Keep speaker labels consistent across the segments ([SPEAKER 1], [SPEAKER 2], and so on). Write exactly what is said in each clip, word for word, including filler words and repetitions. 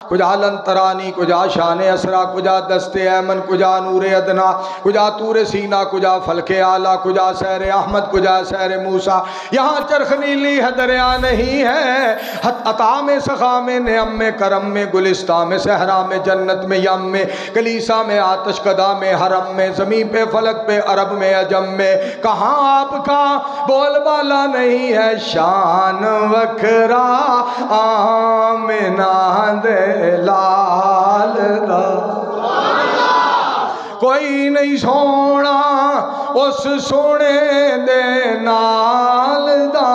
[SPEAKER 1] کجا لن ترانی، کجا شان اسرا، کجا دست ایمن، کجا نور ادنا، کجا تور سینا، کجا فلک اعلیٰ، کجا سیر احمد، کجا سیر موسیٰ. یہاں چرخ نیلی ہے دریا نہیں ہے، عطا میں سخا میں نعم میں کرم میں گلستان میں صحرا میں جنت میں یم میں کلیسا میں آتش کدا میں حرم میں زمین پہ فلک پہ عرب میں عجم میں. کہاں آپ کا بول بالا نہیں ہے، شان وکھرا آمنہ دے لال دا. کوئی نہیں سونا اس سونے دے نال دا،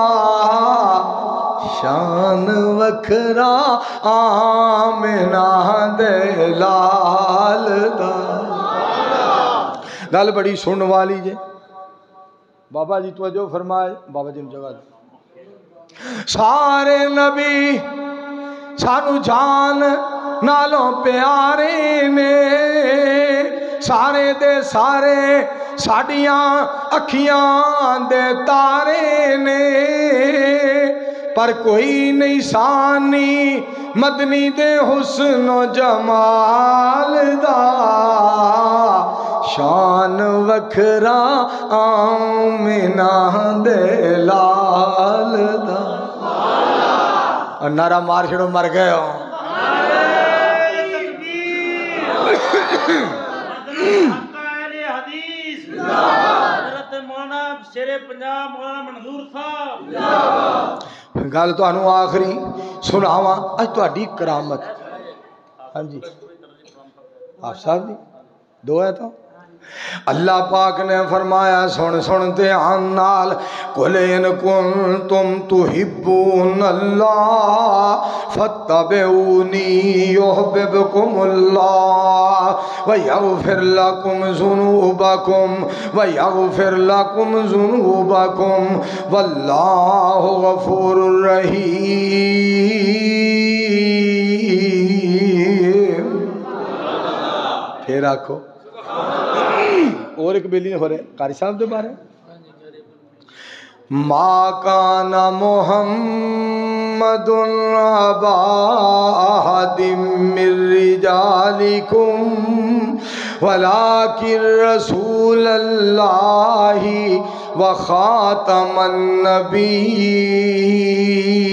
[SPEAKER 1] شان وکھرا آمنہ دے لال دا. گل بڑی سن والی جے. بابا جی توجہ فرمائے، بابا جی نے جگہ دی. سارے نبی سانو جان نالوں پیارے نے، سارے دے سارے ساڑیاں اکھیاں دے تارے نے، پر کوئی نہیں سانی مدنی دے حسن و جمال دا، شان وکھرا آمنہ دے لال دا. اور نعرہ مار چھڑو مر گئے ہو. گل تو انہوں آخری سناواں اج تو اڈی کرامت. ہاں جی آپ صاحب جی دو ہے تو اللہ پاک نے فرمایا سن سن دھیان نال، قُلْ إِن كُنتُمْ تُحِبُّونَ اللَّهَ فَاتَّبِعُونِي يُحْبِبْكُمُ اللَّهُ وَيَغْفِرْ لَكُمْ ذُنُوبَكُمْ وَيَغْفِرْ لَكُمْ ذُنُوبَكُمْ وَاللَّهُ غَفُورٌ رَحِيمٌ. پھر آکھو اور ایک بیلی ہو رہے قاری صاحب دے بارے. ما کان محمد ابا احد من رجالکم ولکن رسول اللہ وخاتم النبیین.